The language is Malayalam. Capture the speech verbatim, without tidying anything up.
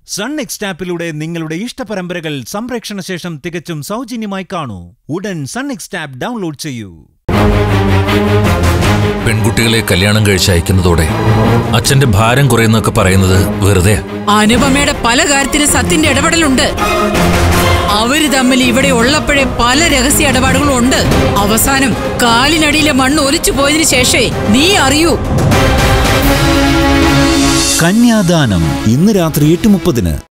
സൺ നെക്സ്റ്റ് ആപ്പിലൂടെ നിങ്ങളുടെ ഇഷ്ടപരമ്പരകൾ സംപ്രേക്ഷണ ശേഷം തികച്ചും സൗജന്യമായി കാണൂ. ഉടൻ സൺ നെക്സ്റ്റ് ആപ്പ് ഡൗൺലോഡ് ചെയ്യൂ. പെൺകുട്ടികളെ കല്യാണം കഴിച്ച് അയക്കുന്നതോടെ അച്ഛന്റെ ഭാരം കുറയുന്നൊക്കെ പറയുന്നത് വെറുതെ. അനുപമയുടെ പല കാര്യത്തിലും സത്യന്റെ ഇടപെടലുണ്ട്. അവര് തമ്മിൽ ഇവിടെ ഉള്ളപ്പോഴേ പല രഹസ്യ ഇടപാടുകളും ഉണ്ട്. അവസാനം കാലിനടിയിലെ മണ്ണ് ഒലിച്ചു പോയതിനു ശേഷേ നീ അറിയൂ. കന്യാദാനം ഇന്ന് രാത്രി എട്ട് മുപ്പതിന്.